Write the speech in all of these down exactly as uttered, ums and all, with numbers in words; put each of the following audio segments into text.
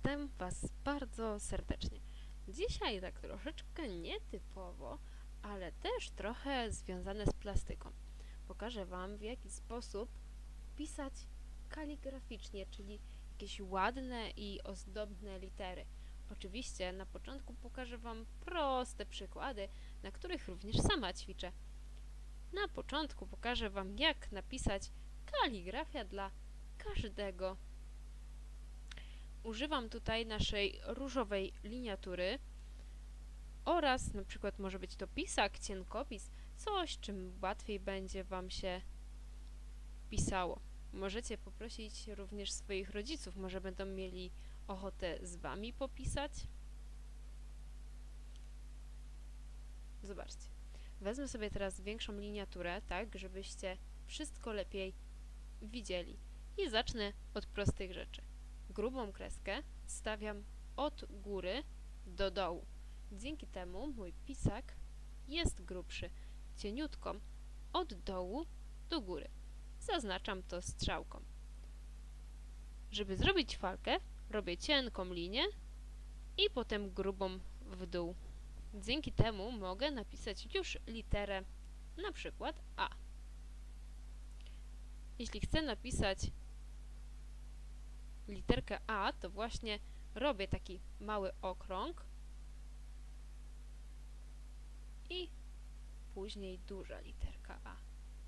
Witam Was bardzo serdecznie. Dzisiaj tak troszeczkę nietypowo, ale też trochę związane z plastyką. Pokażę Wam, w jaki sposób pisać kaligraficznie, czyli jakieś ładne i ozdobne litery. Oczywiście na początku pokażę Wam proste przykłady, na których również sama ćwiczę. Na początku pokażę Wam, jak napisać kaligrafia dla każdego. Używam tutaj naszej różowej liniatury oraz na przykład może być to pisak, cienkopis, coś czym łatwiej będzie Wam się pisało. Możecie poprosić również swoich rodziców, może będą mieli ochotę z Wami popisać. Zobaczcie. Wezmę sobie teraz większą liniaturę, tak, żebyście wszystko lepiej widzieli. I zacznę od prostych rzeczy. Grubą kreskę stawiam od góry do dołu. Dzięki temu mój pisak jest grubszy. Cieniutką od dołu do góry. Zaznaczam to strzałką. Żeby zrobić falkę, robię cienką linię i potem grubą w dół. Dzięki temu mogę napisać już literę, na przykład A. Jeśli chcę napisać literkę A, to właśnie robię taki mały okrąg i później duża literka A.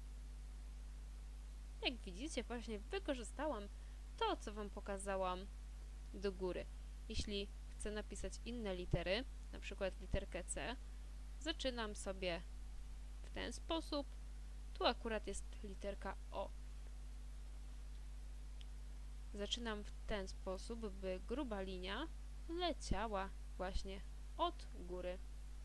Jak widzicie, właśnie wykorzystałam to, co Wam pokazałam do góry. Jeśli chcę napisać inne litery, na przykład literkę C, zaczynam sobie w ten sposób. Tu akurat jest literka O. Zaczynam w ten sposób, by gruba linia leciała właśnie od góry.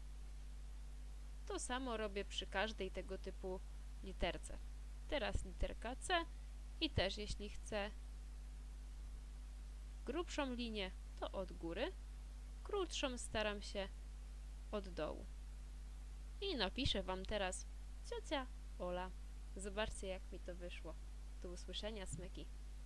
To samo robię przy każdej tego typu literce. Teraz literka C i też jeśli chcę grubszą linię, to od góry, krótszą staram się od dołu. I napiszę Wam teraz ciocia Ola. Zobaczcie, jak mi to wyszło. Do usłyszenia, smyki.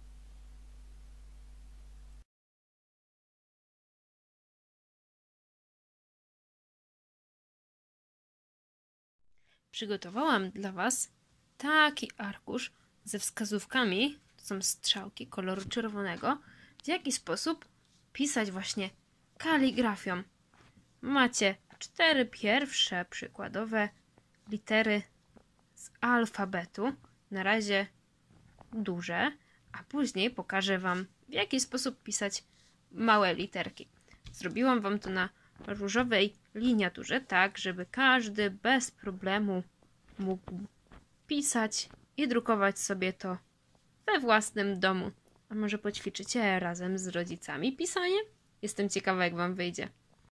Przygotowałam dla Was taki arkusz ze wskazówkami, to są strzałki koloru czerwonego, w jaki sposób pisać właśnie kaligrafią. Macie cztery pierwsze przykładowe litery z alfabetu, na razie duże, a później pokażę Wam, w jaki sposób pisać małe literki. Zrobiłam Wam to na różowej liniaturze, tak, żeby każdy bez problemu mógł pisać i drukować sobie to we własnym domu. A może poćwiczycie razem z rodzicami pisanie? Jestem ciekawa, jak Wam wyjdzie.